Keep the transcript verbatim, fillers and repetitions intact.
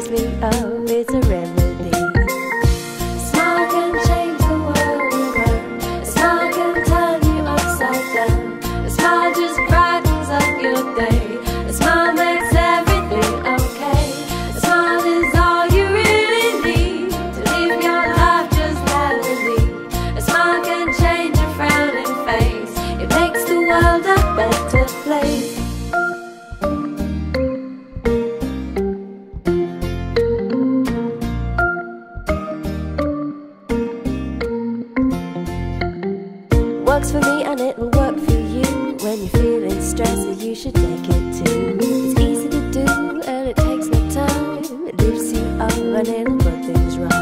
me up, it's a remedy. A smile can change the world around. A smile can turn you upside down. A smile just brightens up your day. A smile makes everything okay. A smile is all you really need to live your life just happily. A smile can change a frowning face. It makes the world a better place. Works for me and it'll work for you. When you're feeling stressed, you should take it too. It's easy to do and it takes no time. It lifts you up and it'll put things right.